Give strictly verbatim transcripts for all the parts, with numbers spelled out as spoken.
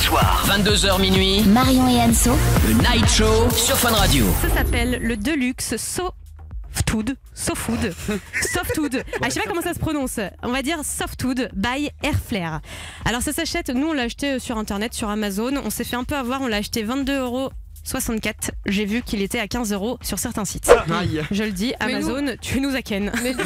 soirs, vingt-deux heures minuit, Marion et Anso, le Night Show sur Fun Radio. Ça s'appelle le Deluxe So Softwood, Softwood, Softwood. Ah, je sais pas comment ça se prononce. On va dire Softwood by Airflare. Alors ça s'achète. Nous on l'a acheté sur internet, sur Amazon. On s'est fait un peu avoir. On l'a acheté vingt-deux euros soixante-quatre. J'ai vu qu'il était à quinze euros sur certains sites. Aïe. Je le dis, Amazon, nous... tu nous ackennes. Mais,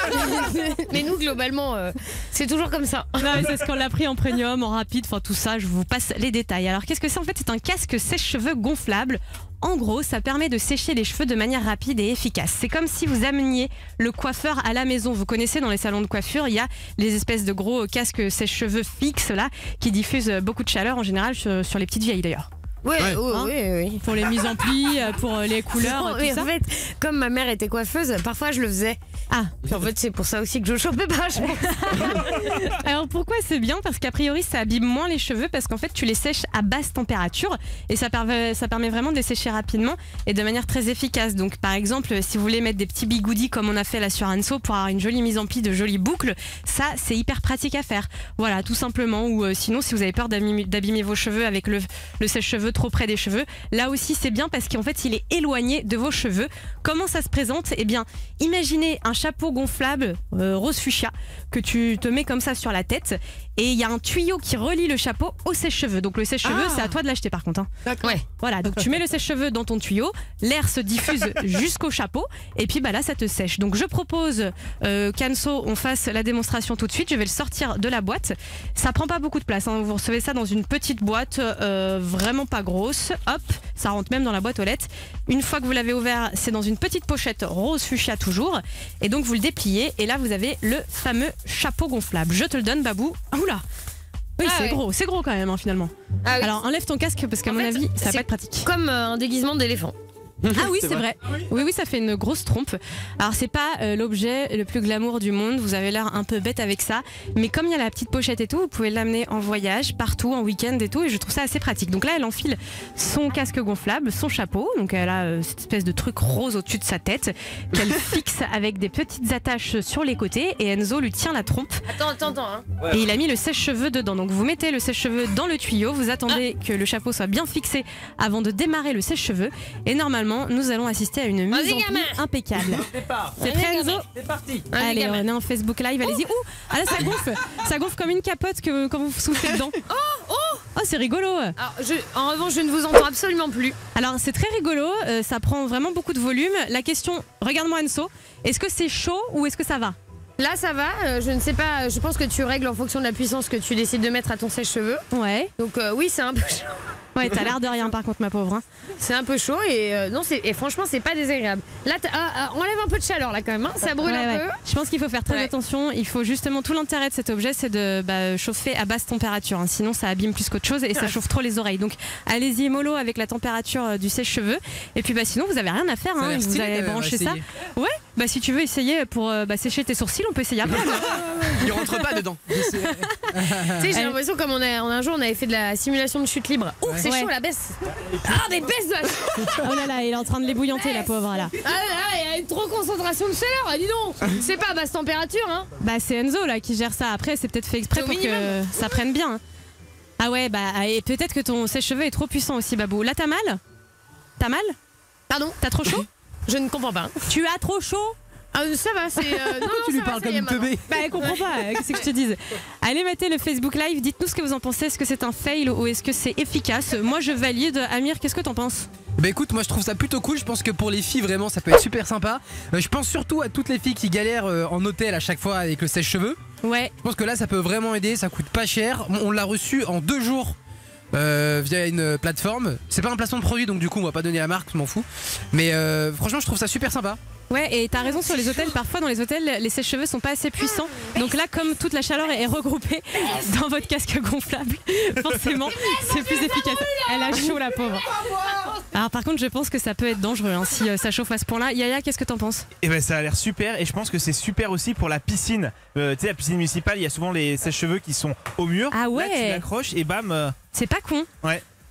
mais nous, globalement, euh, c'est toujours comme ça. Non, c'est ce qu'on l'a pris en premium, en rapide, enfin tout ça, je vous passe les détails. Alors qu'est-ce que c'est en fait? C'est un casque sèche-cheveux gonflable. En gros, ça permet de sécher les cheveux de manière rapide et efficace. C'est comme si vous ameniez le coiffeur à la maison. Vous connaissez, dans les salons de coiffure, il y a les espèces de gros casques sèche-cheveux fixes là, qui diffusent beaucoup de chaleur en général sur, sur les petites vieilles d'ailleurs. Ouais, Ouais. oui, Hein oui, oui. Pour les mises en pli, pour les couleurs, Non, tout mais ça. en fait, comme ma mère était coiffeuse, parfois je le faisais. Ah, Puis en fait, c'est pour ça aussi que je chopais pas, je pense. alors pourquoi c'est bien? Parce qu'a priori ça abîme moins les cheveux, parce qu'en fait tu les sèches à basse température et ça permet, ça permet vraiment de les sécher rapidement et de manière très efficace. Donc par exemple, si vous voulez mettre des petits bigoudis comme on a fait là sur Anso pour avoir une jolie mise en pli, de jolies boucles, ça c'est hyper pratique à faire. Voilà, tout simplement. Ou euh, sinon, si vous avez peur d'abîmer, d'abîmer vos cheveux avec le, le sèche-cheveux trop près des cheveux, là aussi c'est bien parce qu'en fait il est éloigné de vos cheveux. Comment ça se présente? Eh bien, imaginez un chapeau gonflable euh, rose fuchsia que tu te mets comme ça sur la tête et il y a un tuyau qui relie le chapeau au sèche-cheveux. Donc le sèche-cheveux, Ah. c'est à toi de l'acheter par contre. Hein. Ouais. Voilà, donc tu mets le sèche-cheveux dans ton tuyau, l'air se diffuse jusqu'au chapeau et puis bah là ça te sèche. Donc je propose euh, qu'Anso on fasse la démonstration tout de suite. Je vais le sortir de la boîte. Ça prend pas beaucoup de place, hein. Vous recevez ça dans une petite boîte euh, vraiment pas grosse. Hop, ça rentre même dans la boîte aux lettres. Une fois que vous l'avez ouvert, c'est dans une petite pochette rose fuchsia toujours. Et donc vous le dépliez et là vous avez le fameux chapeau gonflable. Je te le donne, Babou. Oula. Oui, Ah c'est ouais. gros, c'est gros quand même hein, finalement. Ah oui. Alors enlève ton casque parce qu'à En mon fait, avis ça va c'est pas être pratique. Comme euh, un déguisement d'éléphant. Ah oui, c'est vrai. Oui, oui, ça fait une grosse trompe. Alors, c'est pas euh, l'objet le plus glamour du monde. Vous avez l'air un peu bête avec ça. Mais comme il y a la petite pochette et tout, vous pouvez l'amener en voyage, partout, en week-end et tout. Et je trouve ça assez pratique. Donc là, elle enfile son casque gonflable, son chapeau. Donc elle a euh, cette espèce de truc rose au-dessus de sa tête qu'elle fixe avec des petites attaches sur les côtés. Et Enzo lui tient la trompe. Attends, attends, attends. Hein. Et il a mis le sèche-cheveux dedans. Donc vous mettez le sèche-cheveux dans le tuyau. Vous attendez que le chapeau soit bien fixé avant de démarrer le sèche-cheveux. Et normalement, nous allons assister à une mise Vas-y, en pli gamin. impeccable. Départ. C'est prêt, Enzo? C'est parti. Allez, Allez, gamin. on est en Facebook Live, allez-y. Ouh, ah là, ça gonfle. Ça gonfle comme une capote que, quand vous soufflez dedans. Oh, oh, c'est rigolo. Alors, je, en revanche, je ne vous entends absolument plus. Alors, c'est très rigolo. euh, ça prend vraiment beaucoup de volume. La question, regarde-moi, Anso. Est-ce que c'est chaud ou est-ce que ça va? Là, ça va. euh, je ne sais pas. Je pense que tu règles en fonction de la puissance que tu décides de mettre à ton sèche-cheveux. Ouais. Donc, euh, oui, c'est un peu chaud. Ouais, t'as l'air de rien, par contre, ma pauvre. Hein. C'est un peu chaud et euh, non, c'est et franchement, c'est pas désagréable. Là, t'as- ah, ah, enlève un peu de chaleur là quand même. Hein, ça brûle Ouais, un ouais. peu. Je pense qu'il faut faire très Ouais. attention. Il faut justement, tout l'intérêt de cet objet, c'est de bah, chauffer à basse température. Hein. Sinon, ça abîme plus qu'autre chose et ça chauffe trop les oreilles. Donc, allez-y mollo avec la température euh, du sèche-cheveux. Et puis, bah, sinon, vous avez rien à faire. Ça a Hein. l'air Vous stylé, allez quand même, brancher on va ça. essayer. Ouais. Bah, si tu veux essayer pour euh, bah, sécher tes sourcils, on peut essayer après. Il rentre pas dedans. Tu sais, j'ai Elle- l'impression comme on a, en un jour, on avait fait de la simulation de chute libre. Ouh, c'est Ouais. chaud, la baisse. Ah, mais baisse de la... Oh là là, il est en train de l'ébouillanter, la pauvre là. Ah là, il y a une trop concentration de chaleur, ah, dis donc. C'est pas à basse température, hein. Bah, c'est Enzo là qui gère ça. Après, c'est peut-être fait exprès C'est au pour que minimum. ça prenne bien. hein. Ah ouais, bah, et peut-être que ton sèche-cheveux est trop puissant aussi, Babou. Là, t'as mal? T'as mal? Pardon, T'as trop chaud? je ne comprends pas. Tu as trop chaud? Ah, ça va, c'est. euh, non, non, Tu ça lui va, parles ça comme y est, une maintenant. teubée. Bah, elle comprend pas, euh, qu'est-ce que je te dise. Allez, mettez le Facebook Live, dites-nous ce que vous en pensez. Est-ce que c'est un fail ou est-ce que c'est efficace? Moi, je valide. Amir, qu'est-ce que t'en penses? Bah écoute, moi je trouve ça plutôt cool. Je pense que pour les filles, vraiment, ça peut être super sympa. Euh, je pense surtout à toutes les filles qui galèrent euh, en hôtel à chaque fois avec le sèche-cheveux. Ouais, Je pense que là, ça peut vraiment aider. Ça coûte pas cher. On on l'a reçu en deux jours. euh, via une plateforme. C'est pas un placement de produit, donc du coup on va pas donner la marque, je m'en fous. Mais euh, franchement, je trouve ça super sympa. ouais, et t'as raison sur les hôtels. Parfois, dans les hôtels, les sèche-cheveux sont pas assez puissants. Donc là, comme toute la chaleur est regroupée dans votre casque gonflable, forcément, c'est plus efficace. Elle a chaud, la pauvre. Alors, par contre, je pense que ça peut être dangereux hein, si euh, ça chauffe à ce point-là. Yaya, qu'est-ce que t'en penses? Et ben ça a l'air super et je pense que c'est super aussi pour la piscine. Euh, tu sais, la piscine municipale, il y a souvent les sèche-cheveux qui sont au mur. Ah ouais. Là, tu l'accroches et bam. euh, C'est pas con. Ouais.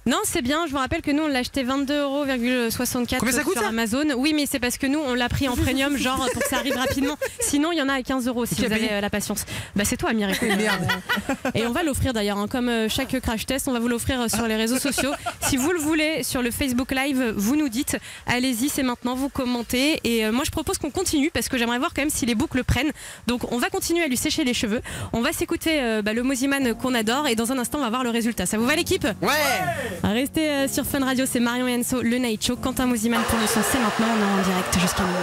Non, c'est bien. Je vous rappelle que nous, on l'a acheté vingt-deux euros soixante-quatre Combien ça coûte, sur ça Amazon. Oui, mais c'est parce que nous, on l'a pris en premium, genre pour que ça arrive rapidement. Sinon, il y en a à quinze euros si Qui a vous avez payé euh, la patience. Bah, c'est toi, Amir. écoute. Merde. Et on va l'offrir d'ailleurs, hein, comme euh, chaque crash test, on va vous l'offrir euh, sur les réseaux sociaux. Si vous le voulez, sur le Facebook Live, vous nous dites. Allez-y, c'est maintenant, vous commentez. Et euh, moi, je propose qu'on continue parce que j'aimerais voir quand même si les boucles prennent. Donc, on va continuer à lui sécher les cheveux. On va s'écouter euh, bah, le Moziman qu'on adore. Et dans un instant, on va voir le résultat. Ça vous va, l'équipe ? Ouais. Restez euh, sur Fun Radio, c'est Marion et Enso, le Night Show. Quentin Moziman pour le son, c'est maintenant, on est en direct jusqu'à minuit.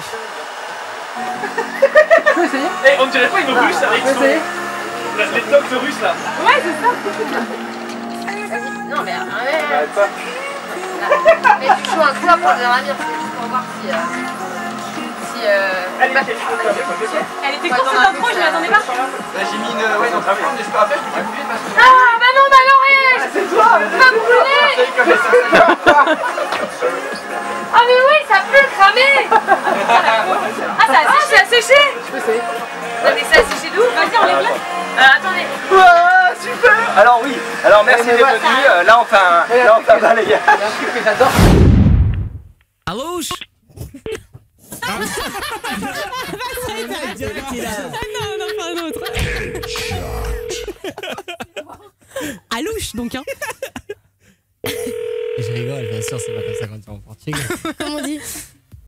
Eh, on dirait pas une russe avec son... La- les tops de russe là. Ouais, c'est ça. Non, mais arrête. Arrête pas. Mais tu joues un quoi pour le Ramir, c'est juste pour voir si. Euh, si. Euh, Elle est bah, elle est- elle était courte cette intro, je m'attendais pas. Là j'ai mis une... Ouais, donc après, j'espère après, je peux pas bouger parce que... Ah, bah non, bah non, rien. C'est toi. Pas brûler. Ah, mais oui, ça peut cramer. Ah, ça a séché, ça a séché. Je peux essayer. Non, mais ça a séché d'où? Vas-y, enlève-le. Euh, attendez. Ouah, super. Alors oui, alors merci d'être venu. Euh, Là on fait un... Là on fait un bain les gars. Il y a un truc que j'adore. Alouche. Non, non, pas un autre. Alouche, donc, hein. Je rigole, bien sûr, c'est pas comme ça quand tu es en Portugal. Comment on dit?